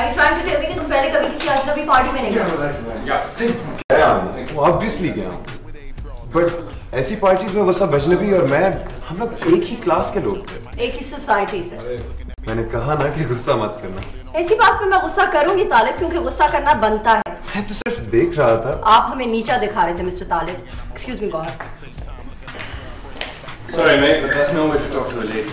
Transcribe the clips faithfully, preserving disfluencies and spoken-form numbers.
you trying to tell me कि तुम पहले कभी किसी अजनबी पार्टी में नहीं गए? गया, ऑब्वियसली गया, बट ऐसी पार्टीज में वो सब अजनबी और मैं, हम लोग एक ही क्लास के लोग थे, एक ही सोसाइटी से। मैंने कहा ना कि गुस्सा मत करना। ऐसी बात पे मैं गुस्सा करूंगी तालिब, क्योंकि गुस्सा करना बनता है। मैं तो सिर्फ देख रहा था। आप हमें नीचा दिखा रहे थे mister Talib. Excuse me Gauhar. Sorry mate, but that's no way to talk to a lady.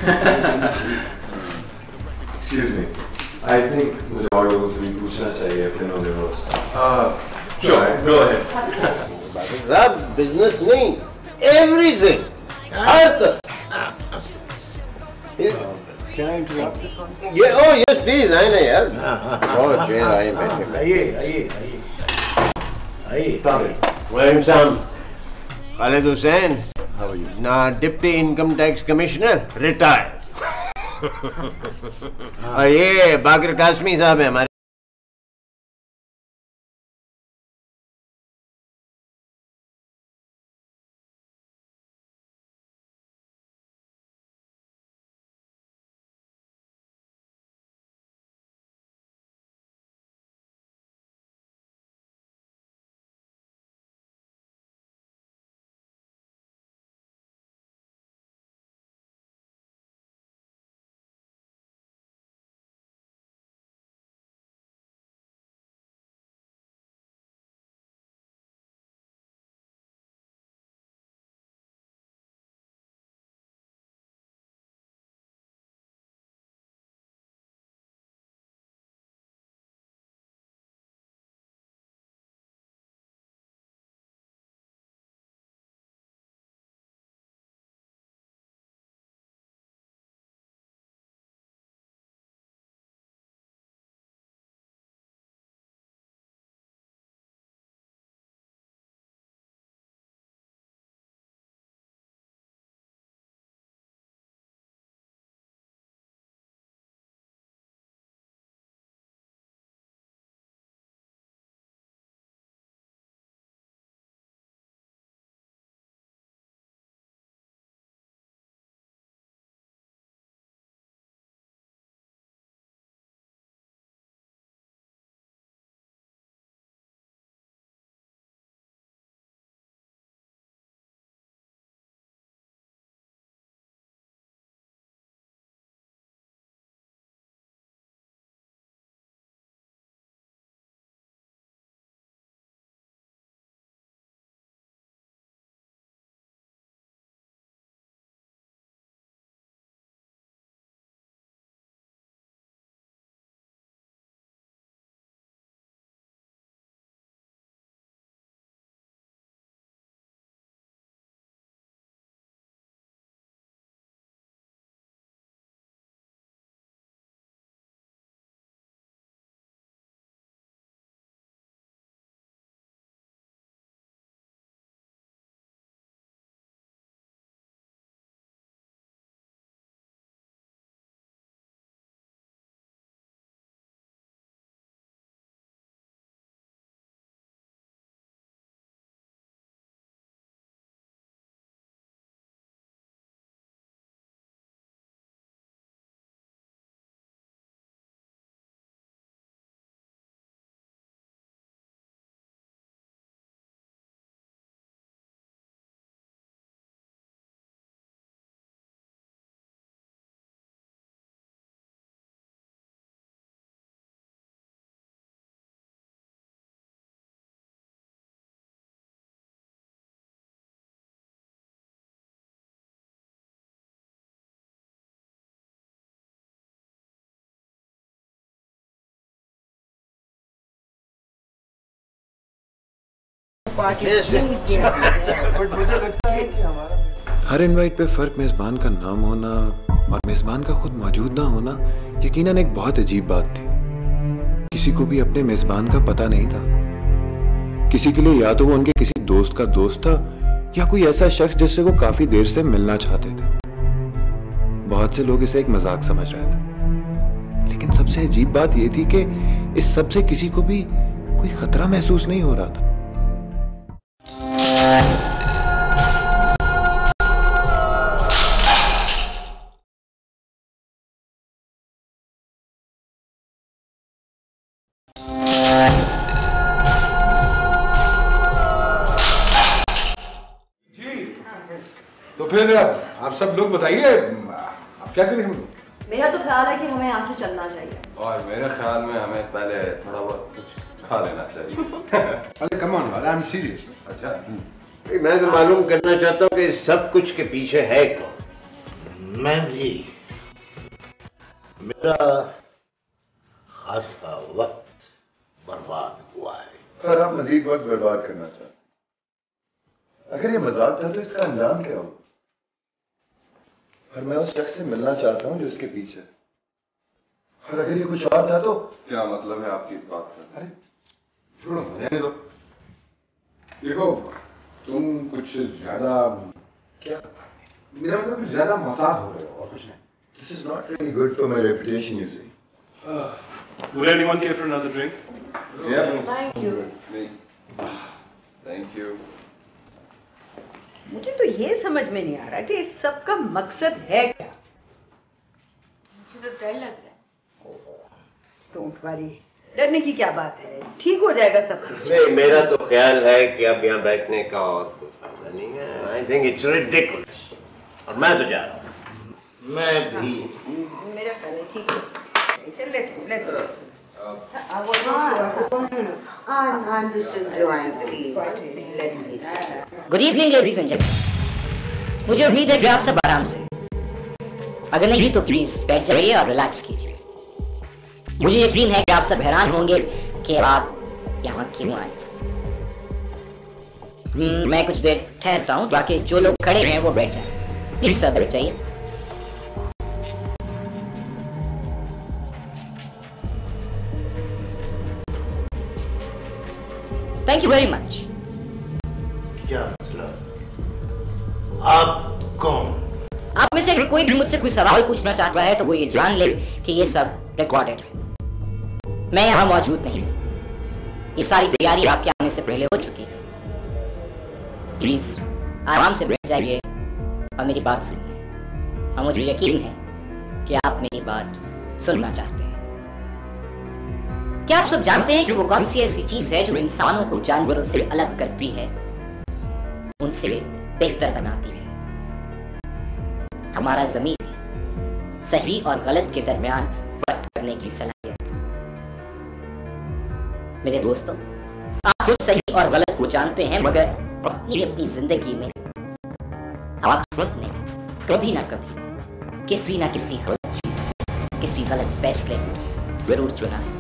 Excuse me. I think मुझे और लोगों से भी पूछना चाहिए if they know their own stuff. Uh, sure, go ahead. रब बिजनेस नहीं, everything. हर तक। Can I interrupt this one? Yeah, oh yes, please. आए ना यार। बहुत चेयर आए बैठे। आइए, आइए, आइए, आइए। Talib. वालेकुम सलाम। Khalid Hussain. How are you? ना deputy income tax commissioner retired. और ये बाकर कासमी साहब है हमारे। हर इनवाइट पे फर्क मेजबान का नाम होना और मेजबान का खुद मौजूद ना होना यकीनन एक बहुत अजीब बात थी। किसी को भी अपने मेजबान का पता नहीं था। किसी के लिए या तो वो उनके किसी दोस्त का दोस्त था या कोई ऐसा शख्स जिससे वो काफी देर से मिलना चाहते थे। बहुत से लोग इसे एक मजाक समझ रहे थे, लेकिन सबसे अजीब बात यह थी कि इस सब से किसी को भी कोई खतरा महसूस नहीं हो रहा था। तो फिर आप सब लोग बताइए आप क्या करें हम लोग? मेरा तो ख्याल है कि हमें यहाँ से चलना चाहिए। और मेरे ख्याल में हमें पहले थोड़ा बहुत कुछ खा लेना चाहिए। अरे come on I am serious. अच्छा मैं तो मालूम करना चाहता हूँ कि सब कुछ के पीछे है कौन। मैं भी मेरा खासा वक्त बर्बाद हुआ है। और आप मजीद वक्त बर्बाद करना चाहते? अगर ये मजाक था तो इसका अंजाम क्या होगा? और मैं उस शख्स से मिलना चाहता हूँ जो इसके पीछे है। और अगर ये कुछ और था तो क्या मतलब है आपकी इस बात का? अरे छोड़ो रहने दो। देखो तुम कुछ ज्यादा क्या? मेरा मतलब कुछ ज्यादा मोहतात हो रहे हो और कुछ नहीं। This is not really good for my reputation, you see. Uh, would anyone care for another drink? Yeah. Thank you. Me. Thank you. मुझे तो ये समझ में नहीं आ रहा कि इस सब का मकसद है क्या। मुझे तो डर लग रहा है। डोंट वरी, डरने की क्या बात है, ठीक हो जाएगा सब कुछ। नहीं, मेरा तो ख्याल है कि अब यहाँ बैठने का और कोई फायदा नहीं है। आई थिंक इट्स रिडिकुलस और मैं तो जा रहा हूँ। मैं भी मेरा ख्याल है ठीक है। चल let's let's I'm, I'm just enjoying these. Let me see. Good evening ladies and gentleman. मुझे उम्मीद है कि आप सब आराम से, अगर नहीं तो प्लीज बैठ जाइए और रिलैक्स कीजिए। मुझे यकीन है कि आप सब हैरान होंगे कि आप यहाँ क्यों आए। मैं कुछ देर ठहरता हूँ ताकि जो लोग खड़े हैं वो बैठ जाएं। प्लीज सब बैठ जाइए। Thank you very much. क्या मसला? आप कौन? आप में से अगर कोई भी मुझसे कोई सवाल पूछना चाहता है तो वो ये जान ले कि ये सब रिकॉर्डेड है। मैं यहाँ मौजूद नहीं हूँ। ये सारी तैयारी आपके आने से पहले हो चुकी है। प्लीज आराम से बैठ जाइए और मेरी बात सुनिए। और मुझे यकीन है कि आप मेरी बात सुनना चाहते हैं। क्या आप सब जानते हैं कि वो कौन सी ऐसी चीज है जो इंसानों को जानवरों से अलग करती है, उनसे बेहतर बनाती है? हमारा ज़मीर सही और गलत के दरमियान फर्क करने की सलाहियत। मेरे दोस्तों, आप सब सही और गलत को जानते हैं, मगर अपनी अपनी जिंदगी में आप सबने कभी ना कभी किसी ना किसी गलत चीज, किसी गलत फैसले को जरूर चुना है।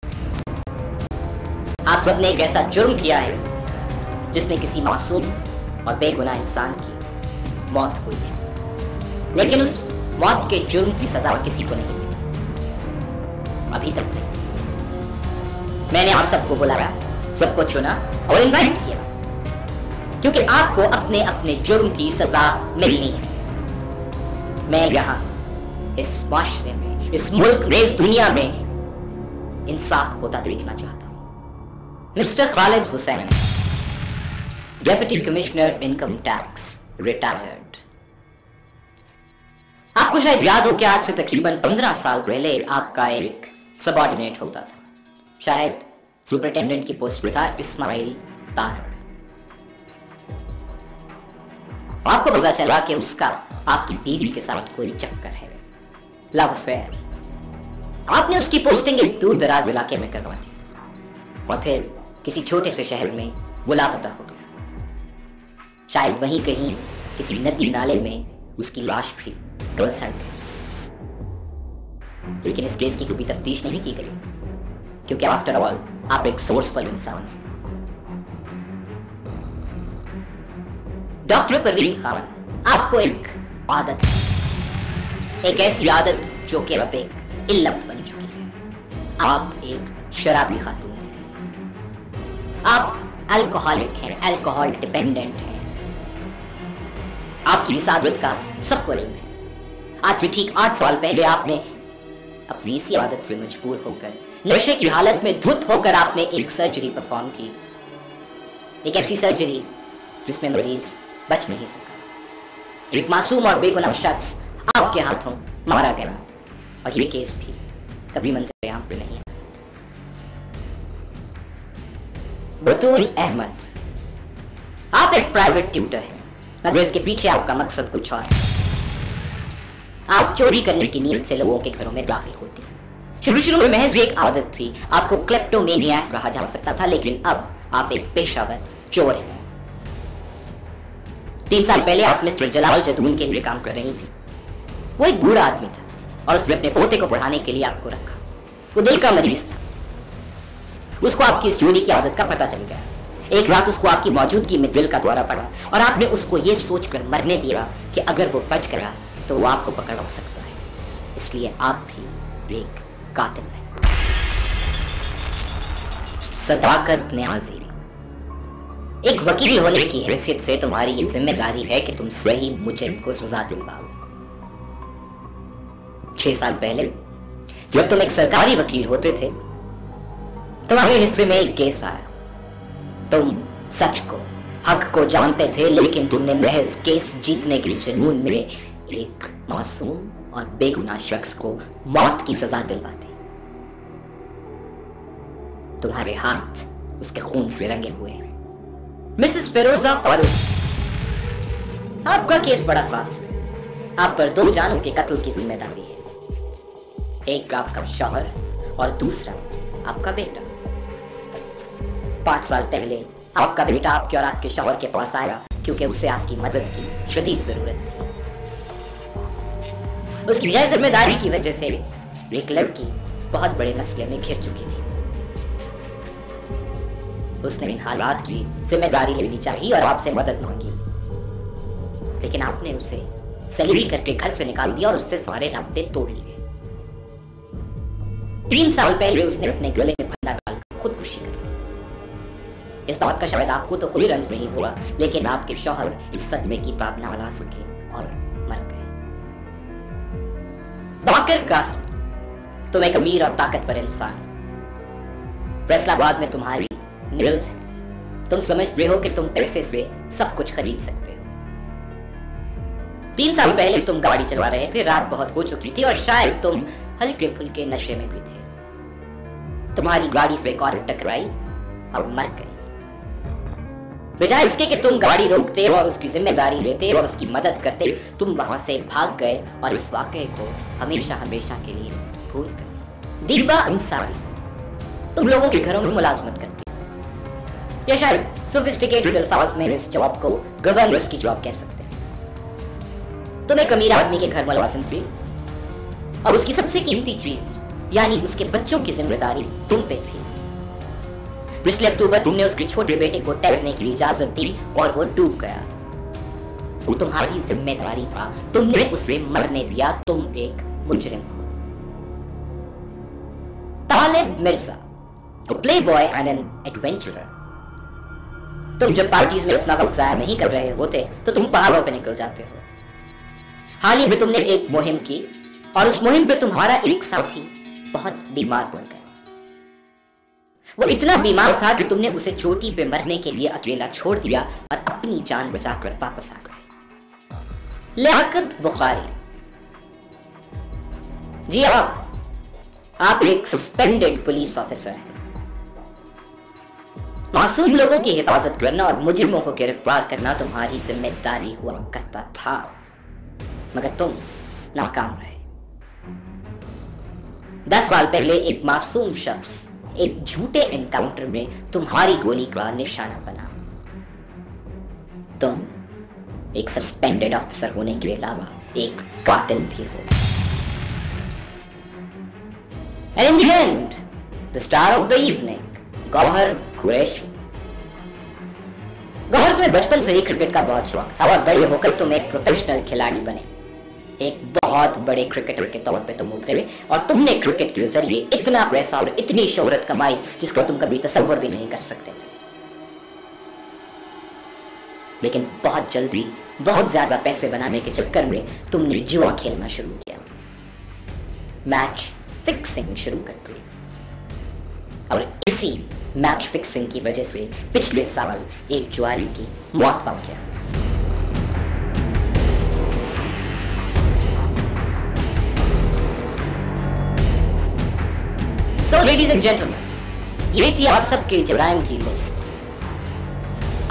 आप सबने एक ऐसा जुर्म किया है जिसमें किसी मासूम और बेगुनाह इंसान की मौत हुई है, लेकिन उस मौत के जुर्म की सजा किसी को नहीं मिली, अभी तक नहीं। मैंने आप सबको बुलाया, सबको चुना और इनवाइट किया क्योंकि आपको अपने अपने जुर्म की सजा मिलनी है। मैं यहाँ इस माशरे में, इस मुल्क में, इस दुनिया में इंसाफ होता देखना चाहता हूँ। Mister Khalid Hussain, deputy commissioner income tax, retired. आपको शायद याद हो कि आज से तकरीबन पंद्रह साल पहले आपका एक सबऑर्डिनेट होता था, शायद सुपरिटेंडेंट की पोस्ट पर था, इस्माइल तारड़। आपको पता चला कि उसका आपकी बीवी के साथ कोई चक्कर है, लव अफेयर। आपने उसकी पोस्टिंग एक दूर दराज इलाके में करवा दी और फिर किसी छोटे से शहर में वो लापता हो गया। शायद वहीं कहीं किसी नदी नाले में उसकी लाश भी गल सड़ गई। लेकिन इस केस की कोई तफ्तीश नहीं की गई क्योंकि आफ्टर ऑल आप एक सोर्सफुल इंसान हैं। डॉक्टर परवीन खान, आपको एक आदत, एक ऐसी आदत जो कि अब एक इल्लत बन चुकी है। आप एक शराबी खातून हैं, आप अल्कोहलिक हैं, अल्कोहल डिपेंडेंट हैं। आपकी इस आदत का सबको इल्म है। आज से ठीक आठ साल पहले आपने अपनी इसी आदत से मजबूर होकर, नशे की हालत में धुत होकर आपने एक सर्जरी परफॉर्म की, एक ऐसी सर्जरी जिसमें मरीज बच नहीं सका। एक मासूम और बेगुनाह शख्स आपके हाथों मारा गया और ये केस भी कभी मंजर आम पे नहीं है। बतूल अहमद, आप एक प्राइवेट ट्यूटर हैं, मगर इसके पीछे आपका मकसद कुछ और है। आप चोरी करने की नीयत से लोगों के घरों में दाखिल होते हैं। शुरू शुरू में महज एक आदत थी, आपको क्लेप्टोमेनियाक कहा जा सकता था, लेकिन अब आप एक पेशावर चोर हैं। तीन साल पहले आप मिस्टर जलाल जदून के लिए काम कर रही थी। वो एक बूढ़ा आदमी था और उसने अपने पोते को पढ़ाने के लिए आपको रखा। वो दिल का मरीज था। उसको आपकी इस चोरी की आदत का पता चल गया। एक रात उसको आपकी मौजूदगी में दिल का दौरा पड़ा और आपने उसको ये सोचकर मरने दिया कि अगर वो बच गया तो वो आपको पकड़ सकता है। इसलिए आप भी एक कातिल हैं। सदाकत न्याज़ी, एक वकील होने की हैसियत से तुम्हारी ये जिम्मेदारी है कि तुम सही मुजरिम को सजा दिलवाओ। छह साल पहले जब तुम एक सरकारी वकील होते थे, तुम्हारे हिस्से में एक केस आया। तुम सच को, हक को जानते थे, लेकिन तुमने महज केस जीतने के जुनून में एक मासूम और बेगुनाह शख्स को मौत की सजा दिलवा दी। तुम्हारे हाथ उसके खून से रंगे हुए। मिसेस फिरोजा फारूक, आपका केस बड़ा खास है। आप पर दो जानों के कत्ल की जिम्मेदारी है, एक आपका शौहर और दूसरा आपका बेटा। पांच साल पहले आपका बेटा आपके और आपके शौहर के पास आया क्योंकि उसे आपकी मदद की शदीद जरूरत थी। उसकी गैर जिम्मेदारी की वजह से एक लड़की बहुत बड़े मसले में घिर चुकी थी। उसने इन हालात की जिम्मेदारी लेनी चाहिए और आपसे मदद मांगी, लेकिन आपने उसे सलील करके घर से निकाल दिया और उससे सारे राब्ते तोड़ लिए। तीन साल पहले उसने अपने गले में फंदा डालकर खुदकुशी कर ली। इस बात का शायद आपको तो कोई रंज नहीं हुआ, लेकिन आपके शौहर इस सदमे की ताब ना ला सके और मर गए। बाकर कासिम, तुम एक अमीर और ताकतवर इंसान। फैसलाबाद में तुम्हारी मिल्स है। तुम समझते हो कि तुम पैसे से सब कुछ खरीद सकते हो। तीन साल पहले तुम गाड़ी चलवा रहे थे, रात बहुत हो चुकी थी और शायद तुम हल्के फुल्के नशे में भी थे। तुम्हारी गाड़ी से एक औरत टकराई और मर गई। बजाय इसके कि तुम गाड़ी रोकते और उसकी जिम्मेदारी लेते और उसकी मदद करते, तुम वहां से भाग गए और इस वाकये को हमेशा हमेशा के लिए भूल गए। दीपा अंसारी, तुम लोगों के घरों में मुलाजमत करती, या शायद सोफिस्टिकेटेड अल्फाज में इस जॉब को गवर्नर्स की जॉब कह सकते हैं। तुम एक अमीर आदमी के घर मुलाजिम थी और उसकी सबसे कीमती चीज यानी उसके बच्चों की जिम्मेदारी तुम पे थी। पिछले अक्टूबर तुमने उसके छोटे बेटे को तैरने की इजाजत दी और वो डूब गया। वो तुम्हारी जिम्मेदारी था, तुमने उसे मरने दिया। तुम एक मुजरिम हो। Talib Mirza, play boy and an adventurer, तुम जब पार्टीज में अपना वक्त जाया नहीं कर रहे होते तो तुम पहाड़ों पे निकल जाते हो। हाल ही में तुमने एक मुहिम की और उस मुहिम पे तुम्हारा एक साथी बहुत बीमार पड़ गया। वो इतना बीमार था कि तुमने उसे चोटी पे मरने के लिए अकेला छोड़ दिया और अपनी जान बचाकर वापस आ गए। लियाकत बुखारी, जी आप आप एक सस्पेंडेड पुलिस ऑफिसर हैं। मासूम लोगों की हिफाजत करना और मुजरिमों को गिरफ्तार करना तुम्हारी जिम्मेदारी हुआ करता था, मगर तुम नाकाम रहे। दस साल पहले एक मासूम शख्स एक झूठे एनकाउंटर में तुम्हारी गोली का निशाना बना। तुम एक सस्पेंडेड ऑफिसर होने के अलावा एक कातिल भी हो। And in the end, the star of the evening, Gauhar Qureshi. Gauhar, तुम्हें बचपन से ही क्रिकेट का बहुत शौक था और बड़े होकर तुम एक प्रोफेशनल खिलाड़ी बने। एक बहुत बड़े क्रिकेटर के तौर पे तुम उभरे और तुमने क्रिकेट के जरिए इतना पैसा और इतनी शोहरत कमाई जिसका तुम कभी तसव्वुर भी नहीं कर सकते थे। लेकिन बहुत जल्दी बहुत ज्यादा पैसे बनाने के चक्कर में तुमने जुआ खेलना शुरू किया, मैच फिक्सिंग शुरू कर दी और इसी मैच फिक्सिंग की वजह से पिछले साल एक जुआरी की मौत हो गया। So, ladies and gentlemen, ये थी आप सबके जराइम की लिस्ट।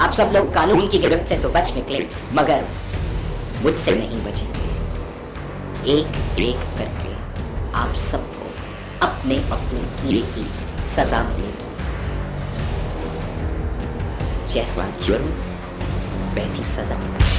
आप सब लोग कानून की गिरफ्त से तो बच निकले, मगर मुझसे नहीं बचेंगे। एक एक करके आप सबको अपने अपने कीड़े की सजा मिलेगी। जैसा जुर्म वैसी सजा।